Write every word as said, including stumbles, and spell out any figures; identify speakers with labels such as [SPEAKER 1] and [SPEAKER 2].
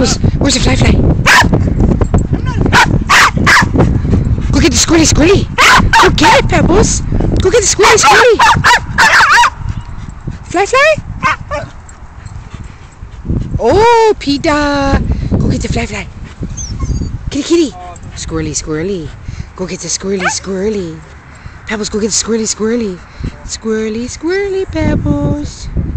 [SPEAKER 1] Pebbles, where's the fly fly? Go get the squirrely squirrely. Go get it, Pebbles. Go get the squirrely squirrely. Fly fly? Oh, Pita. Go get the fly fly. Kitty kitty. Squirrely squirrely. Go get the squirrely squirrely. Pebbles, go get the squirrely squirrely. Squirrely squirrely, Pebbles.